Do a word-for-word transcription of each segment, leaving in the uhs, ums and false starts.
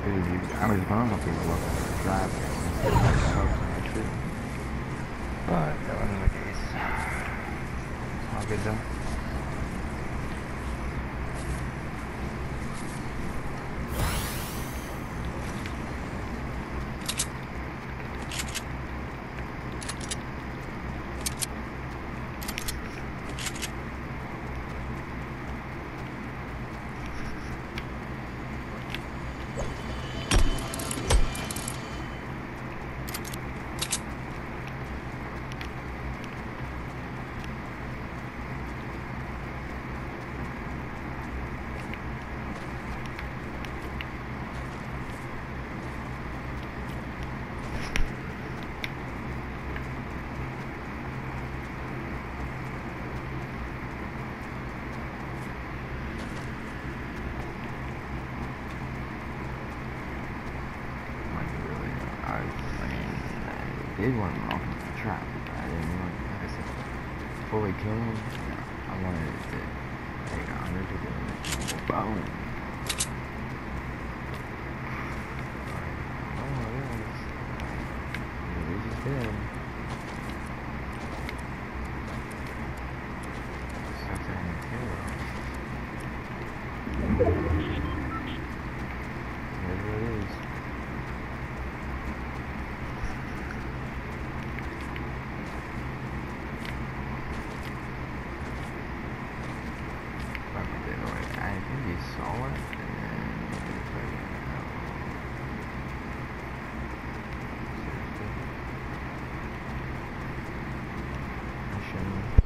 I was born up people looking for a drive there. But that wasn't the case. All good though. I did want him off of the trap, but I didn't want, like I said, fully kill him. I wanted to take a hundred to get him. Boom. Oh, yes. He just did. Such a kill. Whatever it is. I think he saw it, and then he put it out. I shouldn't.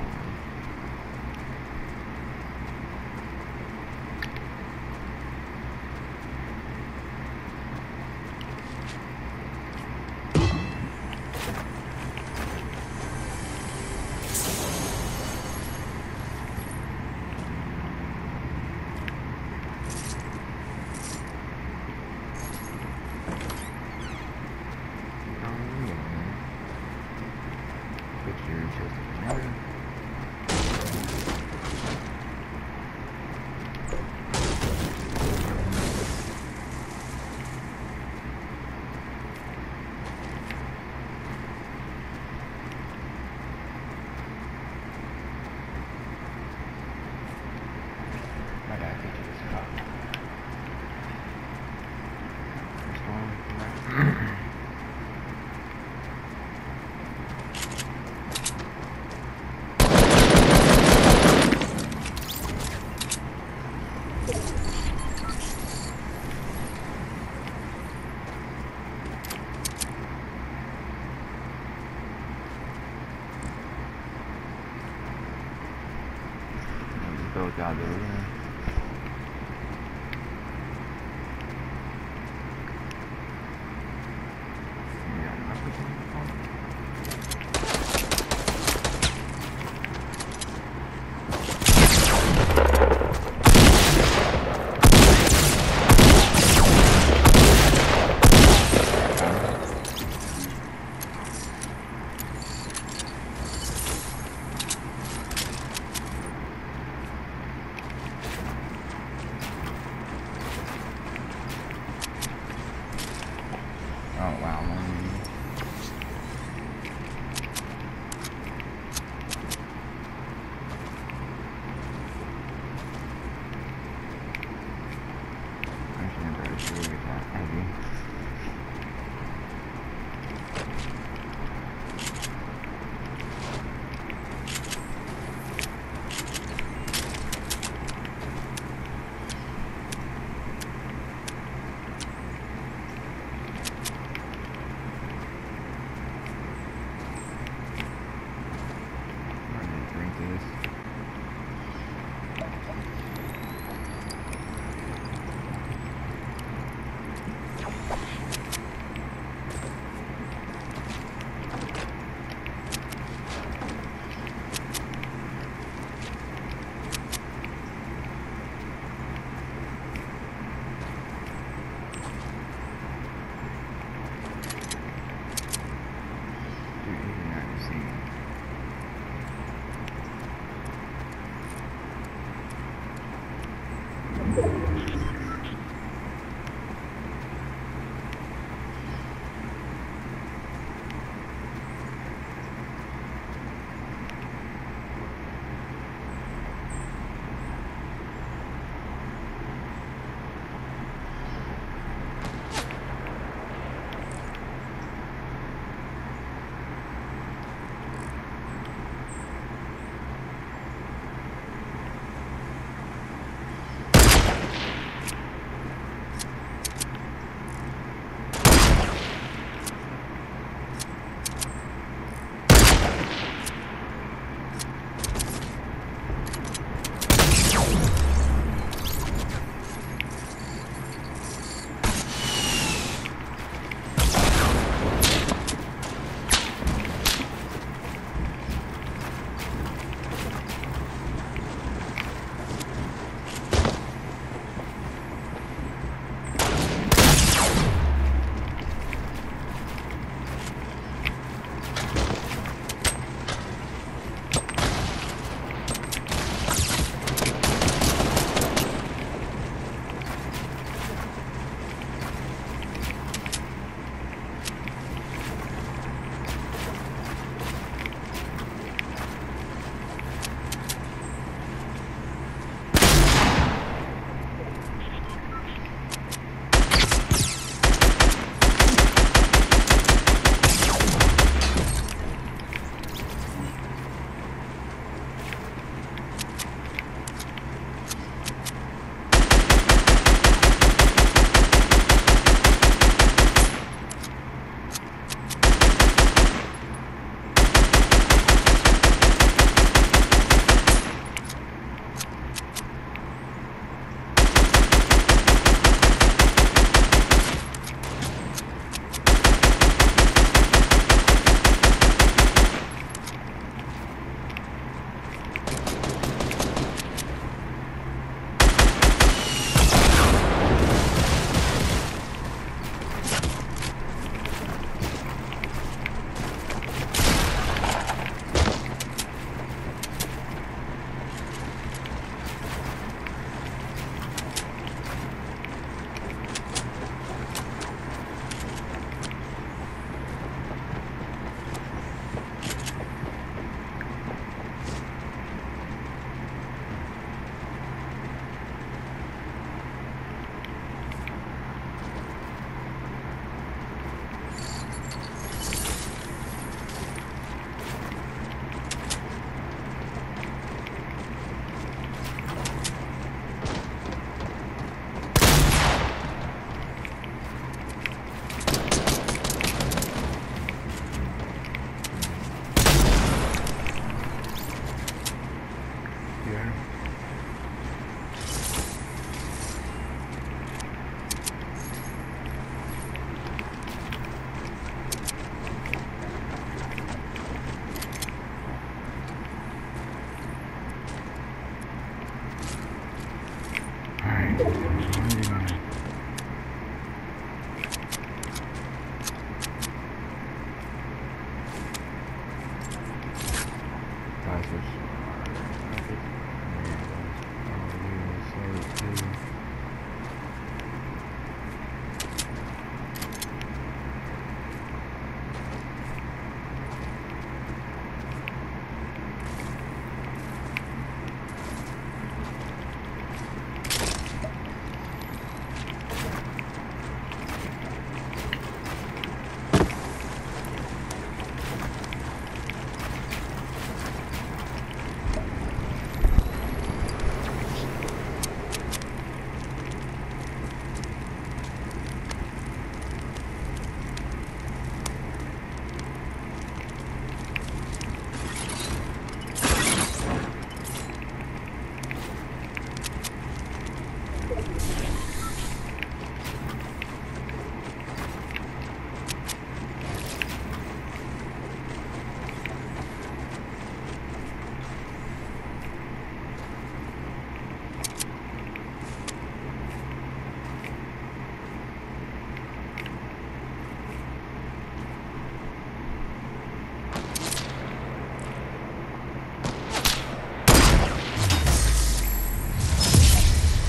Go out there, yeah. Oh wow, man. Actually, I'm very sure with that heavy.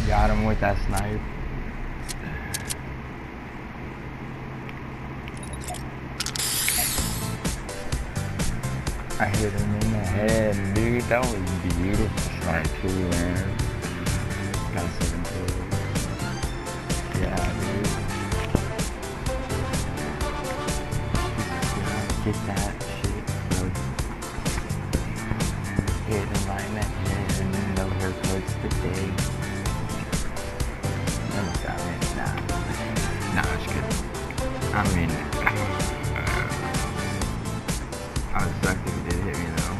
Got him with that snipe. I hit him in the head, dude. That was beautiful snipe too, man. Got seven kills. Yeah, dude. Get that shit, bro. Hit him right in the head, and then no haircuts today. Almost got me. Nah. Nah, it's good. I mean, uh, I was sucked if he did hit me though.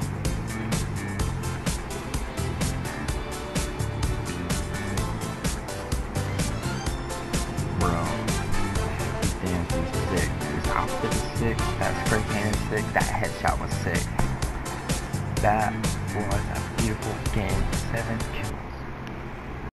Bro, this dance is sick. This outfit is sick. That spray can is sick. That headshot was sick. That was a beautiful game. Seven kills.